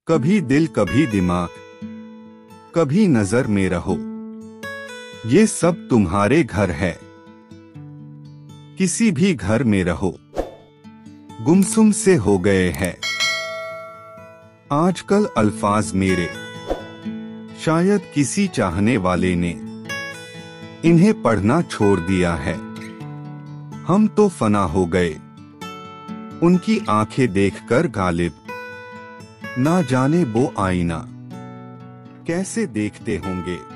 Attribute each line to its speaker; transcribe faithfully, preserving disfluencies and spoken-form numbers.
Speaker 1: कभी दिल कभी दिमाग, कभी नजर में रहो, ये सब तुम्हारे घर है। किसी भी घर में रहो, गुमसुम से हो गए हैं आजकल अल्फाज मेरे। शायद किसी चाहने वाले ने इन्हें पढ़ना छोड़ दिया है। हम तो फना हो गए उनकी आंखें देखकर गालिब, ना जाने वो आईना कैसे देखते होंगे।